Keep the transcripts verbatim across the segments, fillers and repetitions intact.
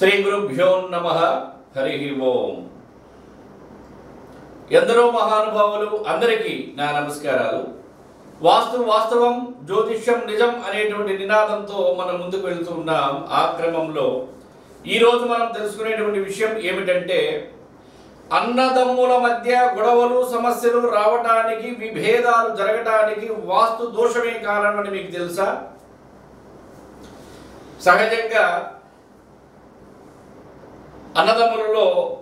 శ్రీ గురుభ్యో నమః. హరి ఓం. ఎందరో మహానుభావులు అందరికీ నా నమస్కారాలు. వాస్తు వాస్తవం, జ్యోతిష్యం నిజం అనేటువంటి నినాదంతో మనం ముందుకు వెళ్తూ ఉన్నాం. ఆ క్రమంలో ఈరోజు మనం తెలుసుకునేటువంటి విషయం ఏమిటంటే, అన్నదమ్ముల మధ్య గొడవలు సమస్యలు రావడానికి, విభేదాలు జరగడానికి వాస్తు దోషమే కారణమని మీకు తెలుసా? సహజంగా అన్నదమ్ములలో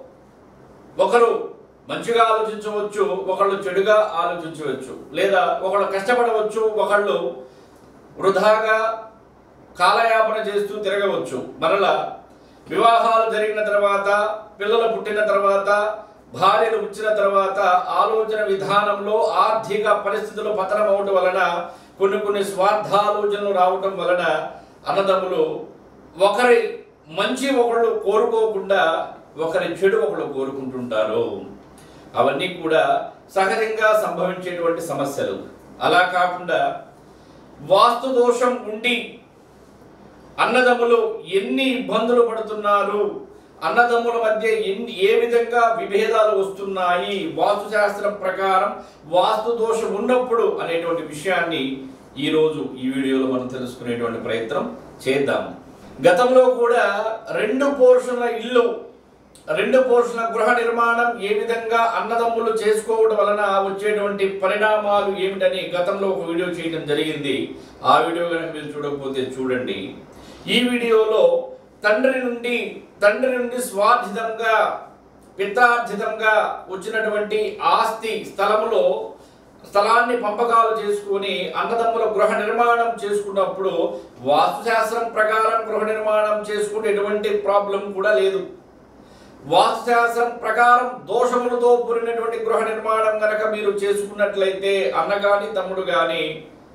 ఒకరు మంచిగా ఆలోచించవచ్చు, ఒకళ్ళు చెడుగా ఆలోచించవచ్చు, లేదా ఒకళ్ళు కష్టపడవచ్చు, ఒకళ్ళు వృధాగా కాలయాపన చేస్తూ తిరగవచ్చు. మరలా వివాహాలు జరిగిన తర్వాత, పిల్లలు పుట్టిన తర్వాత, భార్యలు వచ్చిన తర్వాత ఆలోచన విధానంలో ఆర్థిక పరిస్థితులు పతనం అవటం వలన, కొన్ని కొన్ని స్వార్థాలోచనలు రావటం వలన అన్నదమ్ములు ఒకరి మంచి ఒకళ్ళు కోరుకోకుండా ఒకరి చెడు ఒకళ్ళు కోరుకుంటుంటారు. అవన్నీ కూడా సహజంగా సంభవించేటువంటి సమస్యలు. అలా కాకుండా వాస్తు దోషం ఉండి అన్నదమ్ములు ఎన్ని ఇబ్బందులు పడుతున్నారు, అన్నదమ్ముల మధ్య ఎన్ని ఏ విధంగా విభేదాలు వస్తున్నాయి, వాస్తు శాస్త్రం ప్రకారం వాస్తు దోషం ఉన్నప్పుడు అనేటువంటి విషయాన్ని ఈరోజు ఈ వీడియోలో మనం తెలుసుకునేటువంటి ప్రయత్నం చేద్దాం. గతంలో కూడా రెండు పోర్షన్ల ఇల్లు, రెండు పోర్షన్ల గృహ నిర్మాణం ఏ విధంగా అన్నదమ్ములు చేసుకోవడం వలన వచ్చేటువంటి పరిణామాలు ఏమిటని గతంలో ఒక వీడియో చేయడం జరిగింది. ఆ వీడియో కనుక మీరు చూడకపోతే చూడండి. ఈ వీడియోలో తండ్రి నుండి తండ్రి నుండి స్వార్జితంగా పిత్రార్జితంగా వచ్చినటువంటి ఆస్తి స్థలములో స్థలాన్ని పంపకాలు చేసుకుని అన్నదమ్ముల గృహ నిర్మాణం చేసుకున్నప్పుడు వాస్తుశాస్త్రం ప్రకారం గృహ నిర్మాణం చేసుకుంటే ఎటువంటి ప్రాబ్లం కూడా లేదు. వాస్తుశాస్త్రం ప్రకారం దోషములతో కూడినటువంటి గృహ నిర్మాణం కనుక మీరు చేసుకున్నట్లయితే అన్న కానీ తమ్ముడు కానీ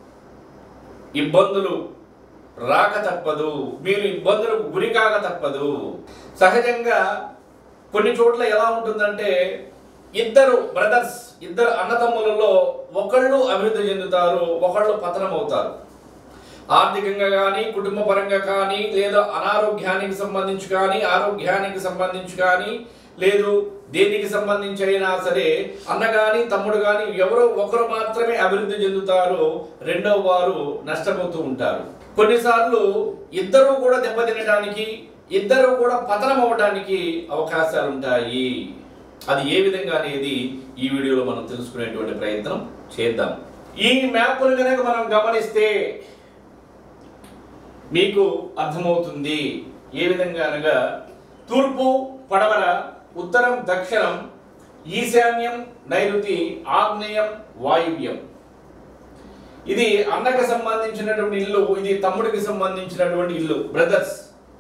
ఇబ్బందులు రాక తప్పదు, మీరు ఇబ్బందులకు గురి కాక తప్పదు. సహజంగా కొన్ని చోట్ల ఎలా ఉంటుందంటే, ఇద్దరు బ్రదర్స్, ఇద్దరు అన్నదమ్ములలో ఒకళ్ళు అభివృద్ధి చెందుతారు, ఒకళ్ళు పతనం అవుతారు. ఆర్థికంగా కానీ, కుటుంబ పరంగా కానీ, లేదా అనారోగ్యానికి సంబంధించి కానీ, ఆరోగ్యానికి సంబంధించి కానీ, లేదు దేనికి సంబంధించి అయినా సరే అన్న కానీ తమ్ముడు కానీ ఎవరో ఒకరు మాత్రమే అభివృద్ధి చెందుతారు, రెండవ వారు నష్టపోతూ ఉంటారు. కొన్నిసార్లు ఇద్దరు కూడా దెబ్బతినడానికి, ఇద్దరు కూడా పతనం అవ్వడానికి అవకాశాలు ఉంటాయి. అది ఏ విధంగా అనేది ఈ వీడియోలో మనం తెలుసుకునేటువంటి ప్రయత్నం చేద్దాం. ఈ మ్యాప్ను కనుక మనం గమనిస్తే మీకు అర్థమవుతుంది. ఏ విధంగా అనగా, తూర్పు పడమర, ఉత్తరం దక్షిణం, ఈశాన్యం నైరుతి, ఆగ్నేయం వాయువ్యం. ఇది అన్నకి సంబంధించినటువంటి ఇల్లు, ఇది తమ్ముడికి సంబంధించినటువంటి ఇల్లు, బ్రదర్స్.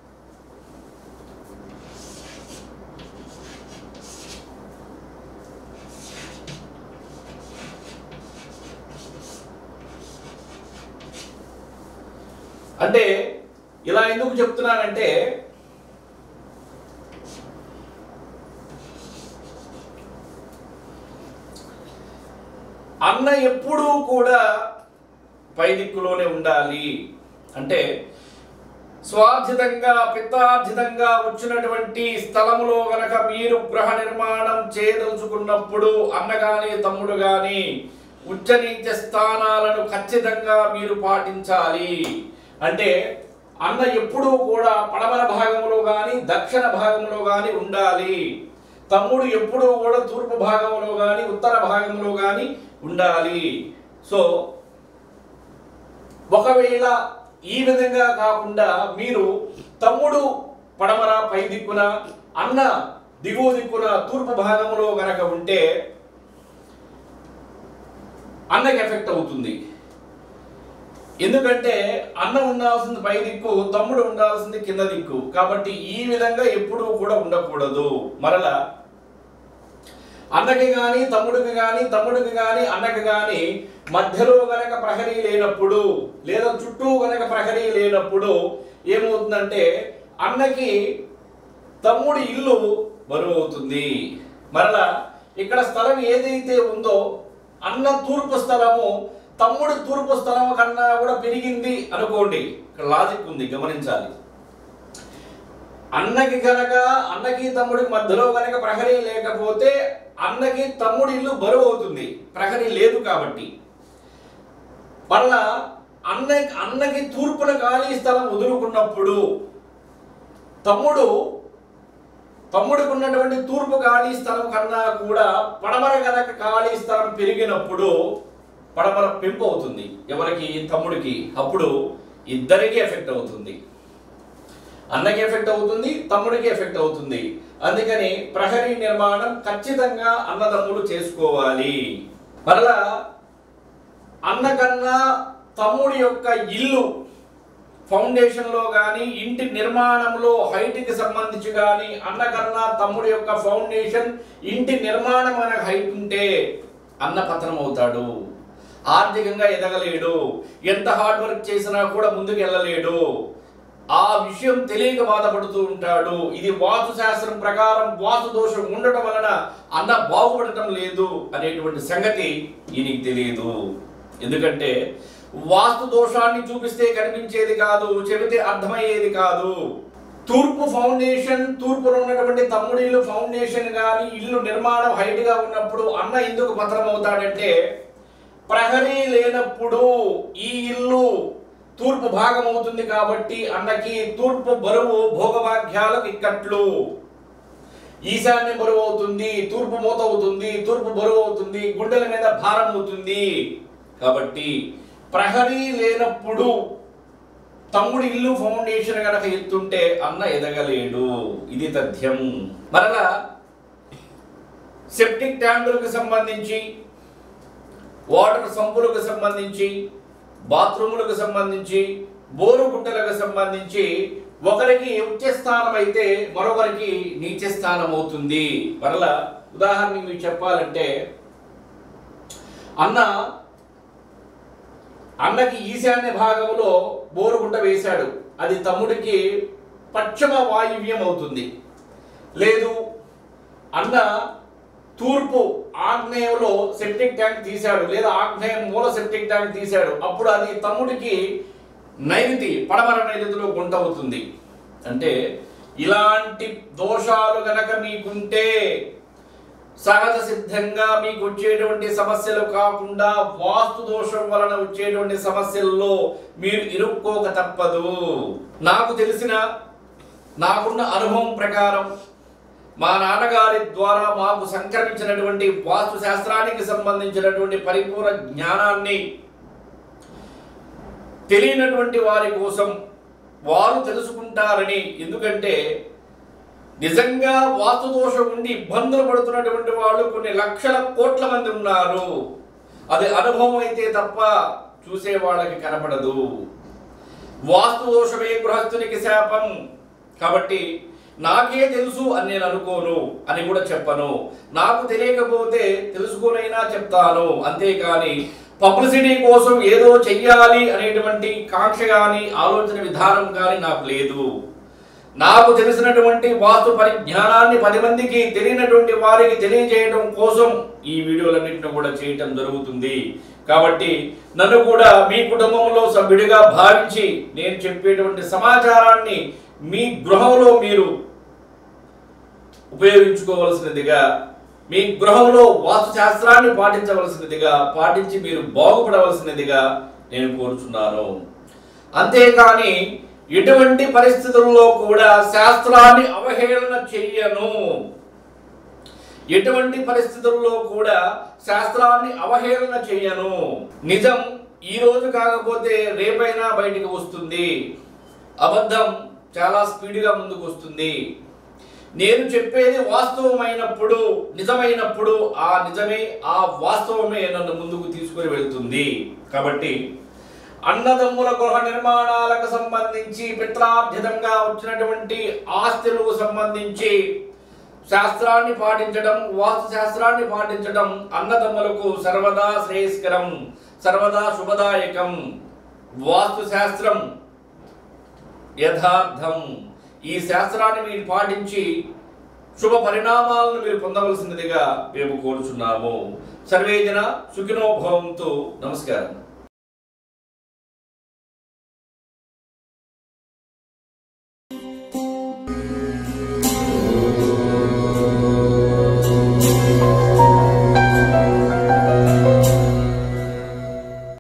అంటే ఇలా ఎందుకు చెప్తున్నానంటే, అన్న ఎప్పుడూ కూడా పై దిక్కులోనే ఉండాలి. అంటే స్వార్జితంగా పిత్తార్జితంగా వచ్చినటువంటి స్థలములో గనక మీరు గృహ నిర్మాణం చేయదలుచుకున్నప్పుడు అన్న కానీ తమ్ముడు కానీ ఉచ్చ నీచ స్థానాలను ఖచ్చితంగా మీరు పాటించాలి. అంటే అన్న ఎప్పుడూ కూడా పడమర భాగంలో కానీ దక్షిణ భాగంలో కానీ ఉండాలి. తమ్ముడు ఎప్పుడూ కూడా తూర్పు భాగంలో కానీ ఉత్తర భాగంలో కానీ ఉండాలి. సో ఒకవేళ ఈ విధంగా కాకుండా మీరు తమ్ముడు పడమర పై దిక్కున, అన్న దిగువ దిక్కున తూర్పు భాగంలో గనక ఉంటే అన్నకి ఎఫెక్ట్ అవుతుంది. ఎందుకంటే అన్న ఉండాల్సింది పై దిక్కు, తమ్ముడు ఉండాల్సింది కింద దిక్కు. కాబట్టి ఈ విధంగా ఎప్పుడూ కూడా ఉండకూడదు. మరలా అన్నకి కానీ తమ్ముడికి కానీ తమ్ముడికి కానీ అన్నకి కానీ మధ్యలో గనక ప్రహరీ లేనప్పుడు, లేదా చుట్టూ గనక ప్రహరీ లేనప్పుడు ఏమవుతుందంటే అన్నకి తమ్ముడి ఇల్లు బరువు అవుతుంది. మరలా ఇక్కడ స్థలం ఏదైతే ఉందో అన్న తూర్పు స్థలము తమ్ముడు తూర్పు స్థలం కన్నా కూడా పెరిగింది అనుకోండి. ఇక్కడ లాజిక్ ఉంది, గమనించాలి. అన్నకి కనుక అన్నకి తమ్ముడికి మధ్యలో కనుక ప్రహరీ లేకపోతే అన్నకి తమ్ముడి ఇల్లు బరువు అవుతుంది, ప్రహరీ లేదు కాబట్టి. మరలా అన్న అన్నకి తూర్పున ఖాళీ స్థలం వదులుకున్నప్పుడు తమ్ముడు తమ్ముడికి ఉన్నటువంటి తూర్పు ఖాళీ స్థలం కన్నా కూడా పడమర కనుక ఖాళీ స్థలం పెరిగినప్పుడు పడమర పెంపు అవుతుంది ఎవరికి? తమ్ముడికి. అప్పుడు ఇద్దరికి ఎఫెక్ట్ అవుతుంది, అన్నకి ఎఫెక్ట్ అవుతుంది, తమ్ముడికి ఎఫెక్ట్ అవుతుంది. అందుకని ప్రహరీ నిర్మాణం ఖచ్చితంగా అన్నదమ్ములు చేసుకోవాలి. మరలా అన్నకన్నా తమ్ముడి యొక్క ఇల్లు ఫౌండేషన్లో కానీ ఇంటి నిర్మాణంలో హైట్కి సంబంధించి కానీ అన్నకన్నా తమ్ముడి యొక్క ఫౌండేషన్ ఇంటి నిర్మాణం అనే హైట్ ఉంటే అన్న పతనం అవుతాడు, ఆర్థికంగా ఎదగలేడు, ఎంత హార్డ్ వర్క్ చేసినా కూడా ముందుకు వెళ్ళలేడు, ఆ విషయం తెలియక బాధపడుతూ ఉంటాడు. ఇది వాస్తు శాస్త్రం ప్రకారం వాస్తు దోషం ఉండటం వలన అన్న బాగుపడటం లేదు అనేటువంటి సంగతి ఈయనకి తెలియదు. ఎందుకంటే వాస్తు దోషాన్ని చూపిస్తే కనిపించేది కాదు, చెబితే అర్థమయ్యేది కాదు. తూర్పు ఫౌండేషన్, తూర్పులో ఉన్నటువంటి తమ్ముడి ఇల్లు ఫౌండేషన్ కానీ ఇల్లు నిర్మాణం హైట్ గా ఉన్నప్పుడు అన్న ఎందుకు పతనం అవుతాడంటే ప్రహరీ లేనప్పుడు ఈ ఇల్లు తూర్పు భాగం అవుతుంది కాబట్టి అన్నకి తూర్పు బరువు భోగభాగ్యాలకు ఇక్కట్లు, ఈశాన్య బరువు అవుతుంది, తూర్పు మూత అవుతుంది, తూర్పు బరువు అవుతుంది, గుండెల మీద భారం అవుతుంది. కాబట్టి ప్రహరీ లేనప్పుడు తమ్ముడి ఇల్లు ఫౌండేషన్ కనుక ఎత్తుంటే అన్న ఎదగలేడు, ఇది తథ్యం. మరలా సెప్టిక్ ట్యాంకులకు సంబంధించి, వాటర్ సంపులకు సంబంధించి, బాత్రూములకు సంబంధించి, బోరు గుంటలకు సంబంధించి ఒకరికి ఉచ్చ స్థానం అయితే మరొకరికి నీచ స్థానం అవుతుంది. మరలా ఉదాహరణకి మీకు చెప్పాలంటే అన్న అన్నకి ఈశాన్య భాగంలో బోరుగుంట వేశాడు, అది తమ్ముడికి పశ్చిమ వాయువ్యం అవుతుంది. లేదు అన్న తూర్పు ఆగ్నేయంలో సెప్టిక్ ట్యాంక్ తీశాడు, లేదా ఆగ్నేయం మూల సెప్టిక్ ట్యాంక్ తీశాడు, అప్పుడు అది తమ్ముడికి నైరుతి పడమర నైరుతిలో గుంట అవుతుంది. అంటే ఇలాంటి దోషాలు గనక మీకుంటే సహజ సిద్ధంగా మీకు వచ్చేటువంటి సమస్యలు కాకుండా వాస్తు దోషం వలన వచ్చేటువంటి సమస్యల్లో మీరు ఇరుక్కోక తప్పదు. నాకు తెలిసిన నాకున్న అనుభవం ప్రకారం మా నాన్నగారి ద్వారా మాకు సంక్రమించినటువంటి వాస్తు శాస్త్రానికి సంబంధించినటువంటి పరిపూర్ణ జ్ఞానాన్ని తెలియనటువంటి వారి కోసం వారు తెలుసుకుంటారని, ఎందుకంటే నిజంగా వాస్తు దోషం ఉండి ఇబ్బందులు పడుతున్నటువంటి వాళ్ళు కొన్ని లక్షల కోట్ల మంది ఉన్నారు. అది అనుభవం అయితే తప్ప చూసే వాళ్ళకి కనపడదు. వాస్తు దోషమే గృహస్థునికి శాపం. కాబట్టి నాకే తెలుసు అని నేను అనుకోను అని కూడా చెప్పను, నాకు తెలియకపోతే తెలుసుకోనైనా చెప్తాను. అంతేకాని పబ్లిసిటీ కోసం ఏదో చెయ్యాలి అనేటువంటి కాంక్ష కానీ ఆలోచన విధానం కానీ నాకు లేదు. నాకు తెలిసినటువంటి వాస్తు పరిజ్ఞానాన్ని పది మందికి తెలియనటువంటి వారికి తెలియజేయడం కోసం ఈ వీడియోలన్నింటినీ కూడా చేయటం జరుగుతుంది. కాబట్టి నన్ను కూడా మీ కుటుంబంలో సభ్యుడిగా భావించి నేను చెప్పేటువంటి సమాచారాన్ని మీ గృహంలో మీరు ఉపయోగించుకోవలసినదిగా, మీ గృహంలో వాస్తు శాస్త్రాన్ని పాటించవలసినదిగా, పాటించి మీరు బాగుపడవలసినదిగా నేను కోరుచున్నాను. అంతేకాని ఎటువంటి పరిస్థితుల్లో కూడా శాస్త్రాన్ని అవహేళన చెయ్యను. ఎటువంటి పరిస్థితుల్లో కూడా శాస్త్రాన్ని అవహేళన చెయ్యను. నిజం ఈ రోజు కాకపోతే రేపైనా బయటికి వస్తుంది. అబద్ధం చాలా స్పీడ్గా ముందుకు వస్తుంది. నేను చెప్పేది వాస్తవమైనప్పుడు, నిజమైనప్పుడు ఆ నిజమే, ఆ వాస్తవమే నన్ను ముందుకు తీసుకొని వెళ్తుంది. కాబట్టి అన్నదమ్ముల గృహ నిర్మాణాలకు సంబంధించి పిత్రార్జితంగా వచ్చినటువంటి ఆస్తులకు సంబంధించి శాస్త్రాన్ని పాటించడం, వాస్తు శాస్త్రాన్ని పాటించడం అన్నదమ్ములకు సర్వదా శ్రేయస్కరం, సర్వదా శుభదాయకం. వాస్తు శాస్త్రం యథార్థం. ఈ శాస్త్రాన్ని మీరు పాటించి శుభ పరిణామాలను మీరు పొందవలసినదిగా మేము కోరుచున్నాము. సర్వేజన సుఖినో భవంతు. నమస్కారం.